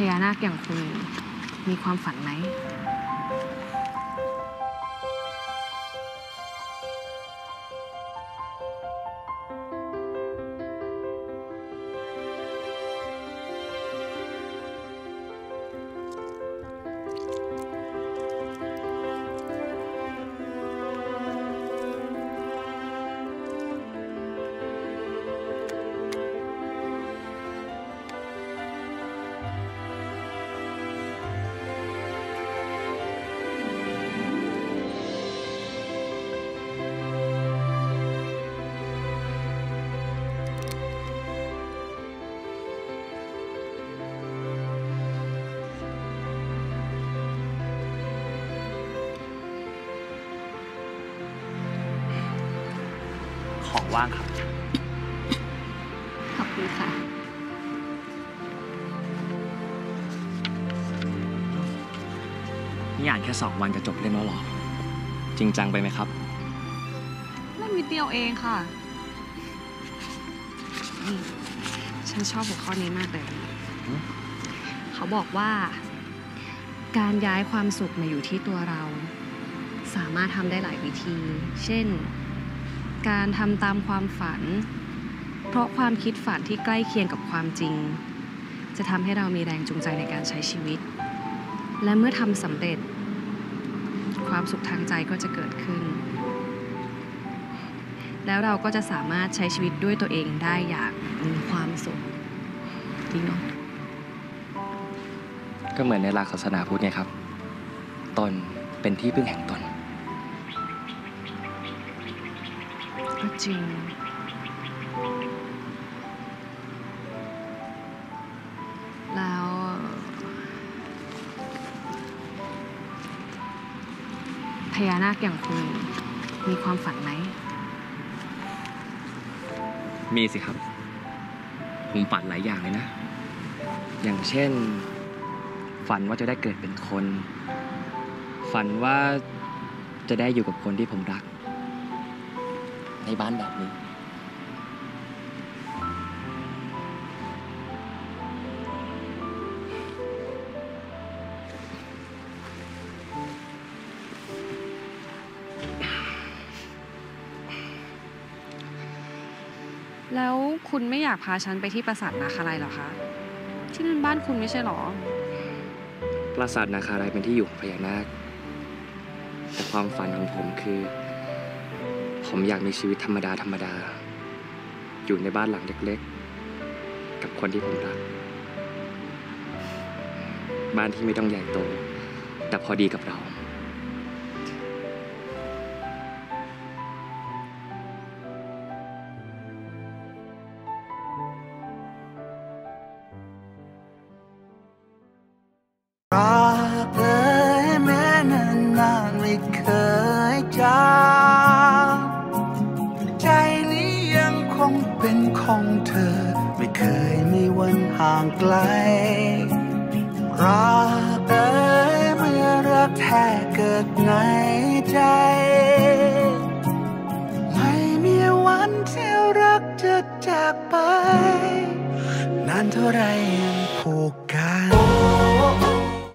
ญานาคอย่างคุณมีความฝันไหมของว่างครับขอบคุณค่ะนี่อ่านแค่2 วันจะจบเล่มแล้วหรอจริงจังไปไหมครับเล่มนิดเดียวเองค่ะนี่ฉันชอบหัวข้อนี้มากเลยเขาบอกว่าการย้ายความสุขมาอยู่ที่ตัวเราสามารถทำได้หลายวิธีเช่นการทำตามความฝันเพราะความคิดฝันที่ใกล้เคียงกับความจริงจะทำให้เรามีแรงจูงใจในการใช้ชีวิตและเมื่อทำสำเร็จความสุขทางใจก็จะเกิดขึ้นแล้วเราก็จะสามารถใช้ชีวิตด้วยตัวเองได้อย่างมีความสุขดีเนาะก็เหมือนในหลักศาสนาพุทธไงครับตนเป็นที่พึ่งแห่งตนก็จริงแล้วพญานาคอย่างคุณมีความฝันไหมมีสิครับผมฝันหลายอย่างเลยนะอย่างเช่นฝันว่าจะได้เกิดเป็นคนฝันว่าจะได้อยู่กับคนที่ผมรักในบ้านแบบนี้แล้วคุณไม่อยากพาฉันไปที่ปราสาทนาคาไลเหรอคะที่นั่นบ้านคุณไม่ใช่หรอปราสาทนาคาไลเป็นที่อยู่ของพญานาคแต่ความฝันของผมคือผมอยากมีชีวิตธรรมดาอยู่ในบ้านหลังเล็กๆกับคนที่ผมรักบ้านที่ไม่ต้องใหญ่โตแต่พอดีกับเรารักเลยแม้นานๆไม่เคยจางใจนี้ยังคงเป็นของเธอไม่เคยมีวันห่างไกลรักเอ่ยเมื่อรักแท้เกิดในใจไม่มีวันที่รักจะจากไปนานเท่าไรยังผูก